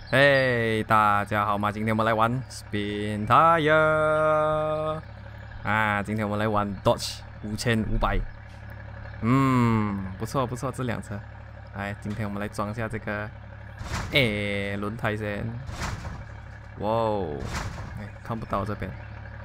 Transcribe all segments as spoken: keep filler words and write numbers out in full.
嘿，大家好嘛！今天我们来玩 Spin Tire 啊！今天我们来玩 Dodge 五千五百，嗯，不错不错，这辆车。来，今天我们来装下这个，哎，轮胎先。哇哦，哎，看不到这边，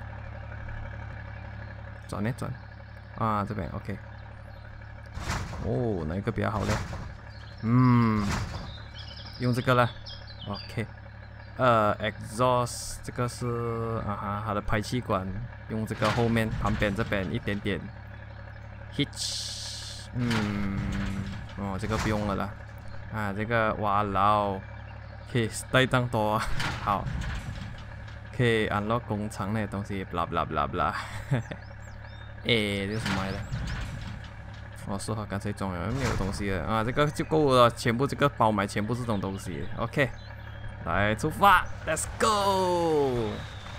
转呢转，啊，这边 OK。哦，哪一个比较好嘞？嗯，用这个了。OK， 呃 ，exhaust 这个是啊哈，它的排气管用这个后面旁边这边一点点 hitch， 嗯，哦，这个不用了啦，啊，这个哇老，可以带这样多，好，可以 unlock 工厂那些东西，blah blah blah blah， 诶，这是什么来的？我说好干脆装了，没有东西了啊，这个就够了，全部这个包买全部这种东西 ，OK。来出发 ，Let's go！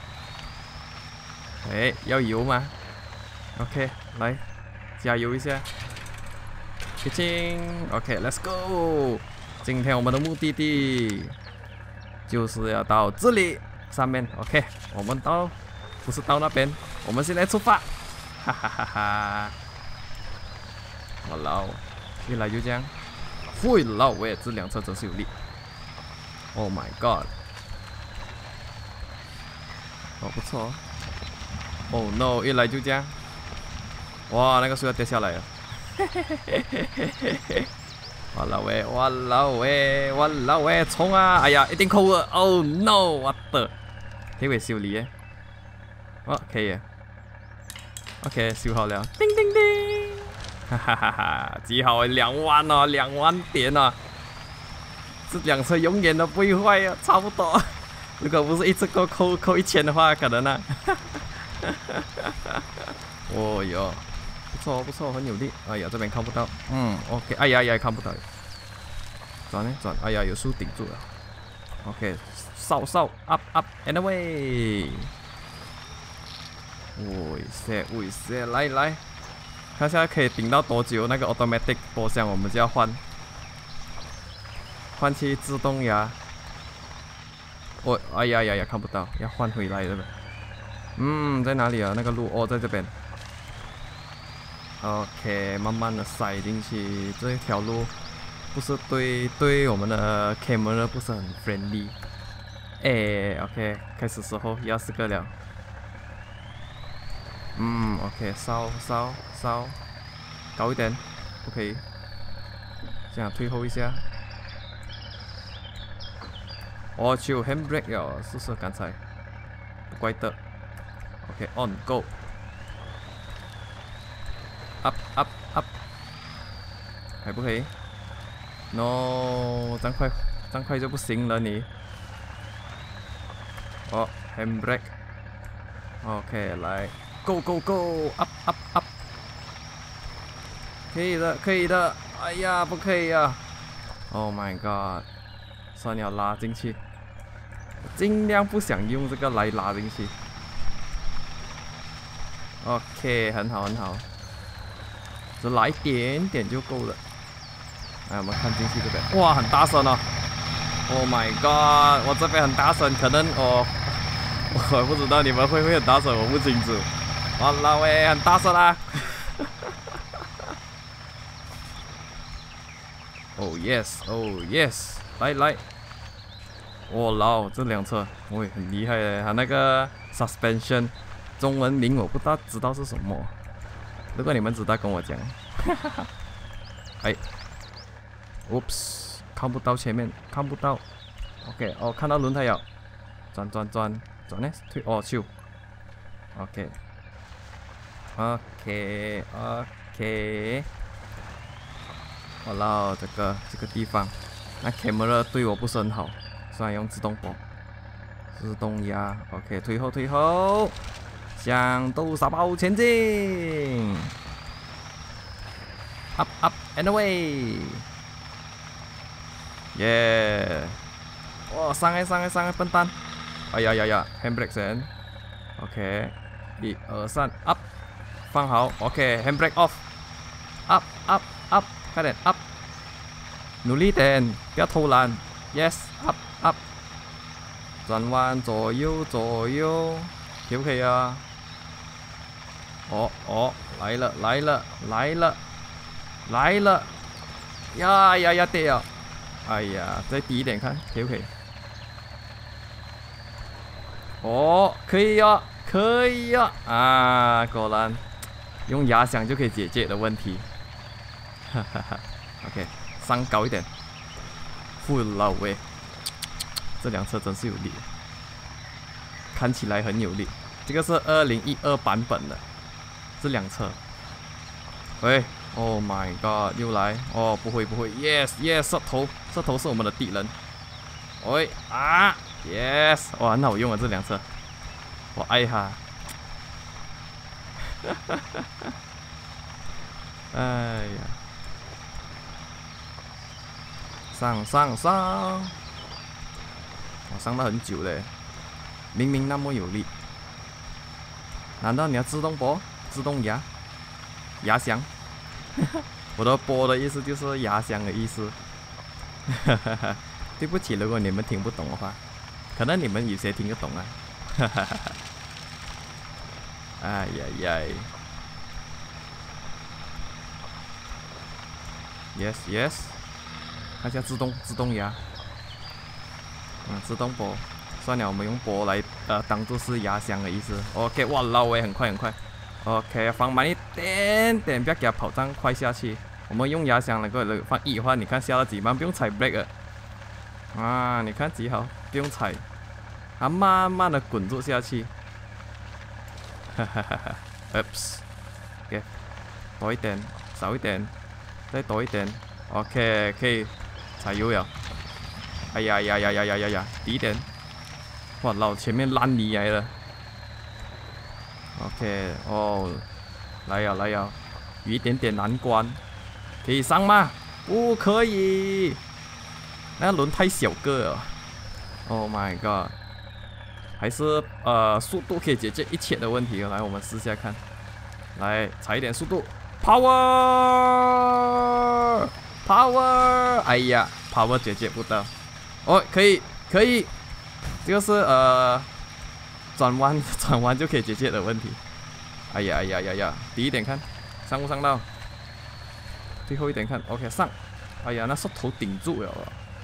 哎，要油吗 ？OK， 来加油一下，切清 ，OK，Let's go！ 今天我们的目的地就是要到这里上面 ，OK， 我们到不是到那边，我们现在出发，哈哈哈哈！我老，越来就这样，会老喂，这辆车真是有力。Oh my god！ 哦，不错。Oh no！ 一来就这样。哇，那个树要跌下来了。嘿嘿嘿嘿嘿嘿嘿！哇老喂，哇老喂，哇老喂，冲啊！哎呀，一定扣了。Oh no！ 我的，可以修理耶。哦，可以。OK， 修好了。叮叮叮！哈哈哈哈！几好，两万哦，两万点哦。这辆车永远都不会坏啊，差不多。如果不是一次扣扣扣一千的话，可能呢、啊。哦哟，不错不错，很有力。哎呀，这边看不到。嗯 ，OK。哎呀呀，看不到。转呢转，哎呀，有树顶住了。OK， 扫扫 up up and away。喂塞喂塞，来来，看现在可以顶到多久？那个 automatic 波箱我们就要换。换去自动牙，我、哦、哎呀呀呀看不到，要换回来的。嗯，在哪里啊？那个路哦，在这边。OK， 慢慢的塞进去。这条路不是对对我们的 camera 不是很 friendly。哎 ，OK， 开始时候要四个了。嗯 ，OK， 烧烧烧，高一点，不可以。这样退后一下。哦，只有 handbrake 了，是不是刚才？不怪的。OK，on go。up up up， 还不可以 ？No， 这样快，这样快就不行了你。哦 ，handbrake。OK， 来 ，go go go，up up up。可以的，可以的。哎呀，不可以啊 ！Oh my god， 算了，拉进去。尽量不想用这个来拉进去。OK， 很好很好，只拉一点点就够了。来，我们看进去这边，哇，很大声哦 ！Oh my god， 我这边很大声，可能哦，我不知道你们会不会很大声，我不清楚。哇啦喂，很大声啊！Oh yes，Oh yes， 来来。我老，这辆车，喂，很厉害的，它那个 suspension， 中文名我不大知道是什么，如果你们知道跟我讲。哎 ，Oops， 看不到前面，看不到。OK， 哦，看到轮胎了，转转转转呢，退哦修。OK，OK，OK。我老，这个这个地方，那 camera 对我不是很好。虽然用自动波，自动压 ，OK， 退后退后，向豆沙包前进 ，up up and away， 耶！哇，上来上来上来，笨蛋！哎呀呀呀 ，handbrake 先 ，OK， 一二三 ，up， 放好 ，OK，handbrake off，up up up， 快点 up， 努力点，不要偷懒 ，yes up。 up， 转弯左右左右，可不可以啊？哦哦，来了来了来了来了！呀呀呀跌啊！哎呀，再低一点看，可不可以？哦，可以呀，可以呀！啊，果然用压箱就可以解决的问题。哈哈哈。OK， 上高一点，负老位。这辆车真是有力，看起来很有力。这个是二零一二版本的这辆车。喂 ，Oh my god， 又来！哦，不会不会 ，Yes Yes， 射头射头是我们的敌人。喂啊 ，Yes， 哇，很好用啊这辆车，我爱它。哎呀，上上上！我上了很久嘞，明明那么有力，难道你要自动拨、自动压、压箱？我的拨的意思就是压箱的意思。对不起，如果你们听不懂的话，可能你们有些听得懂啊。哎呀呀 ！Yes Yes， 看一下自动自动压。嗯，自动波，算了，我们用波来呃当做是压箱的意思。OK， 哇，老诶，很快很快。OK， 放慢一点点，不要给它跑这样快下去。我们用压箱那个放一的话，你看下了几慢，不用踩 brake 了。啊，你看几好，不用踩，它慢慢的滚住下去。哈哈哈哈 ，Oops，OK， 多一点，少一点，再多一点。OK， 可以踩油了。哎呀呀呀呀呀呀呀！低一点！哇，老前面烂泥来了。OK， 哦，来呀来呀，有一点点难关，可以上吗？不可以，那轮太小个了。Oh my god， 还是呃速度可以解决一切的问题。来，我们试下看。来，踩一点速度 ，Power Power！ 哎呀 ，Power 解决不到。哦，可以，可以，这个是呃，转弯转弯就可以解决的问题。哎呀哎呀呀呀，低一点看，上不上到？最后一点看 ，OK 上。哎呀，那是头顶住了。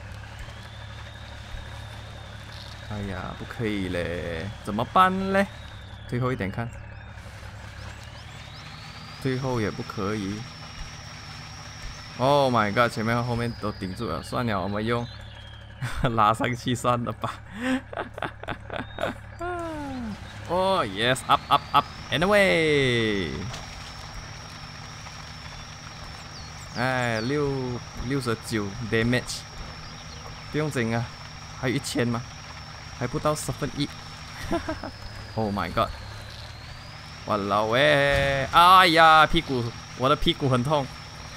哎呀，不可以嘞，怎么办嘞？最后一点看，最后也不可以。Oh my god， 前面和后面都顶住了，算了，我们用。拉上去算了吧。哦、oh, ，yes， up up up，anyway。哎，六六十九 damage， 不用紧啊，还有一千吗？还不到十分一。Oh my god！ 哇老喂，哎呀，屁股，我的屁股很痛。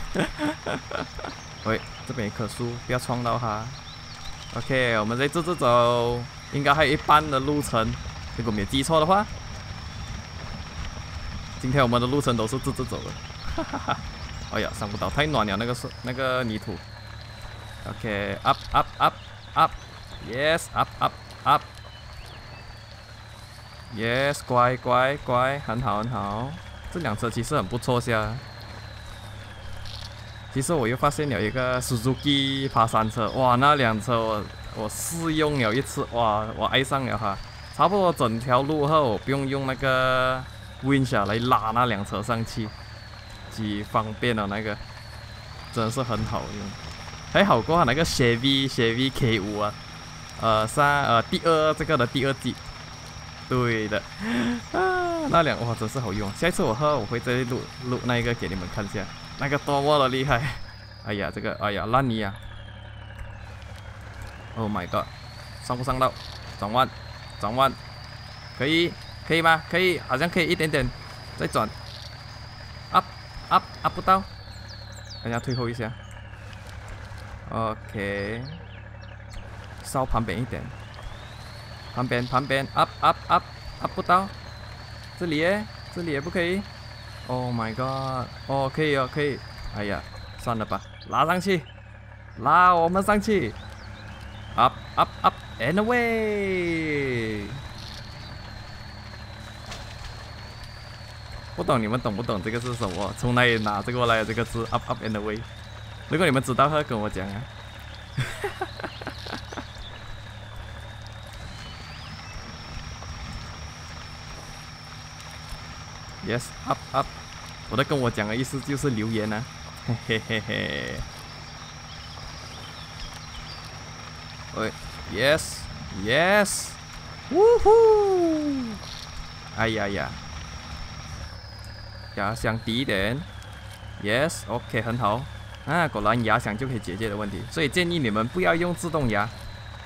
喂，这边一棵树，不要撞到它。OK， 我们再直直走，应该还有一半的路程，如果没有记错的话。今天我们的路程都是直直走的，哈哈哈。哎呀，上不到，太暖了，那个是那个泥土。OK，up up up up，yes，up up up，yes， 乖乖乖，很好很好。这辆车其实很不错噻。其实我又发现了一个 Suzuki 爬山车，哇，那辆车我我试用了一次，哇，我爱上了它。差不多整条路后，我不用用那个 winch 来拉那辆车上去，极方便了那个，真的是很好用，还好过那个 Chevy Chevy K 五啊，呃，三呃第二这个的第二季，对的，啊，那辆哇真是好用。下一次我喝我会再录录那一个给你们看一下。那个多么的厉害！哎呀，这个哎呀烂泥啊 ！Oh my god， 上不上到？转弯，转弯，可以，可以吗？可以，好像可以一点点，再转 ，up up up 不到，等下退后一下。OK， 稍旁边一点，旁边旁边 up up up up 不到，这里耶，这里也不可以。Oh my god！ 哦，可以哦，可以。哎呀，算了吧，拉上去，拉我们上去。 up up up and away。不懂你们懂不懂这个是什么？从哪里拿这个来的这个字 up up and away？ 如果你们知道的话，跟我讲啊。Yes up up， 我的跟我讲的意思就是留言啊，嘿嘿嘿嘿。喂 ，Yes Yes， 呜呼！哎呀呀，压箱低一点 ，Yes OK 很好。啊，果然压箱就可以解决的问题，所以建议你们不要用自动压。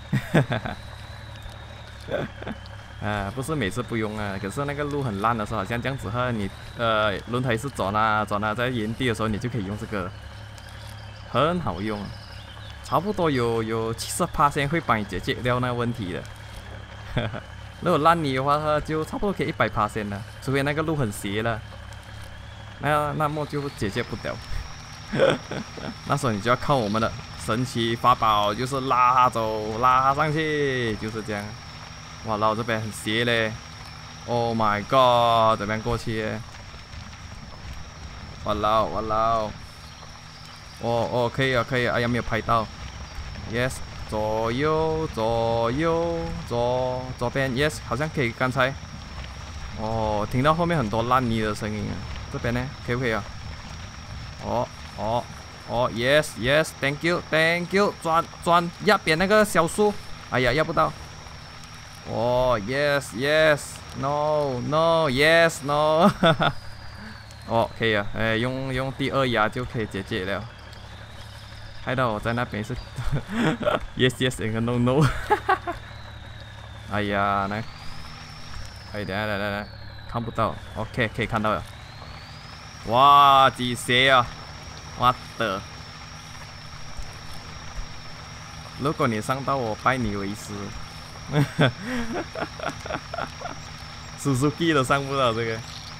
啊，不是每次不用啊，可是那个路很烂的时候，好像这样子哈，你呃轮胎是转啊转啊，在原地的时候你就可以用这个，很好用，差不多有有七十趴先会帮你解决掉那个问题的。如果烂泥的话，就差不多可以一百趴先了，除非那个路很斜了，那那么就解决不了。那时候你就要靠我们的神奇法宝，就是拉走拉上去，就是这样。哇，然后这边很斜嘞 ！Oh my god， 这边过去，哇啦哇啦！哦哦，可以啊可以啊，哎呀没有拍到 ，yes， 左右左右左左边 yes， 好像可以，刚才，哦，听到后面很多烂泥的声音啊，这边呢可以不可以啊？哦哦哦 ，yes yes，thank you thank you， 转转压扁那个小树，哎呀压不到。哦 ，yes yes，no no yes no， 哦，可以啊，哎，用用第二压就可以解决了。害到我在那边是yes yes 一个 no no， 哎呀，来，哎，等下来来来，看不到 ，OK 可以看到了。哇，几斜啊！我的，如果你上到我拜你为师。Suzuki 都上不了这个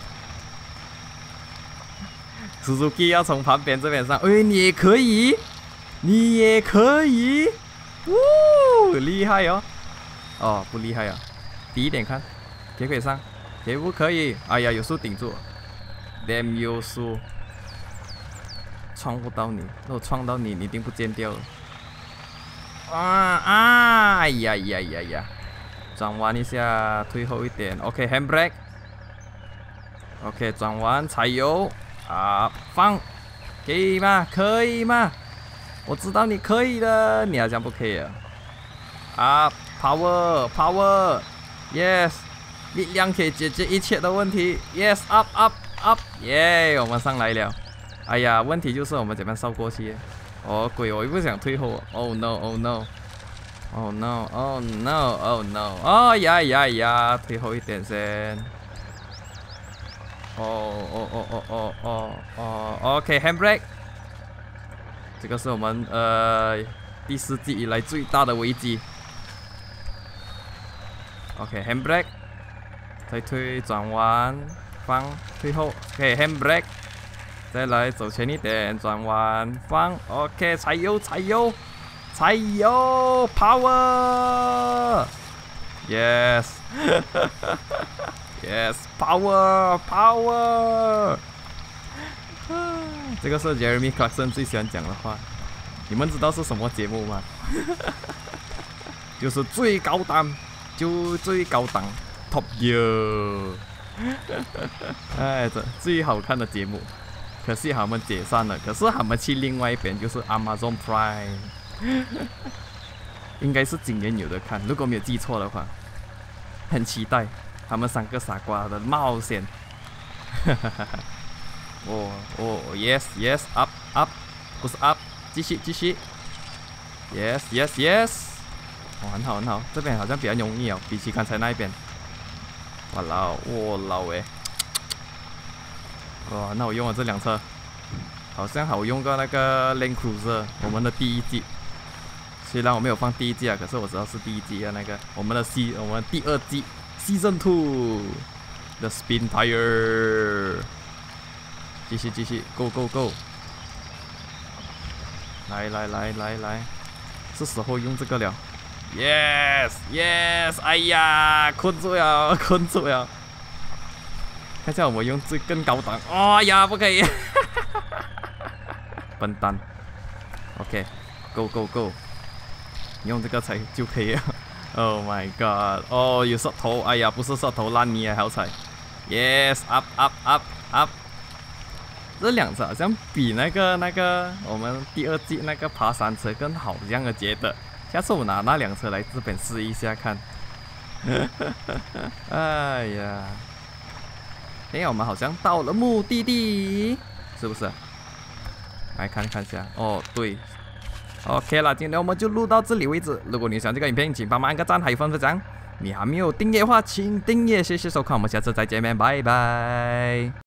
，Suzuki 要从旁边这边上，哎，你也可以，你也可以，呜，厉害哦！哦，不厉害啊，低一点看，可不可以上？可不可以？哎呀，有树顶住 ，damn 有树，撞不到你，如果撞到你，你一定不见掉了。啊啊！哎呀呀呀呀！转弯一下，退后一点。OK，handbrake。OK， 转弯，踩油啊，放，可以吗？可以吗？我知道你可以的，你好像不可以啊。啊 ，power，power，yes， 力量可以解决一切的问题。Yes，up up up， 耶，我们上来了。哎呀，问题就是我们这边烧过去。哦鬼，我又不想退后。Oh no! Oh no! Oh no! Oh no! Oh no! 哦呀呀呀！退后一点先。哦哦哦哦哦哦哦 ！OK，handbrake。这个是我们呃第四季以来最大的危机。OK，handbrake。再推转弯，放，退后。OK，handbrake。再来走前一点，转弯放 ，OK， 踩油踩油踩油 ，power，yes，yes， power power， 这个是 Jeremy Clarkson 最喜欢讲的话。你们知道是什么节目吗？就是最高档，就最高档 ，Top Gear， 哎，这最好看的节目。可惜他们解散了，可是他们去另外一边就是 Amazon Prime， 应该是今年有的看，如果没有记错的话，很期待他们三个傻瓜的冒险。哦哦 ，yes yes up up， 不是 up， 继续继续 ，yes yes yes， 哦很好很好，这边好像比较容易哦，比起刚才那一边。哇老哇老诶。哇，那我用了这辆车，好像好用过那个 Land Cruiser， 我们的第一季。虽然我没有放第一季啊，可是我知道是第一季啊。那个我们的 C， 我们第二季 Season Two The Spin Tire， 继续继续 ，Go Go Go！ 来来来来来，是时候用这个了。 Yes Yes， 哎呀，困住了，困住了。看一下我们用最更高档。哦呀，不可以。笨蛋。OK，Go Go Go， 用这个才就可以了。Oh my god！ 哦，有石头，哎呀，不是石头烂泥啊，好彩。Yes，up up up up。这辆车好像比那个那个我们第二季那个爬山车更好，这样的觉得。下次我拿那辆车来这边试一下看。哎呀，哎，我们好像到了目的地，是不是？来看看一下。哦，对。OK 了，今天我们就录到这里为止。如果你喜欢这个影片，请帮忙按个赞，还有分享。你还没有订阅的话，请订阅。谢谢收看，我们下次再见面，拜拜。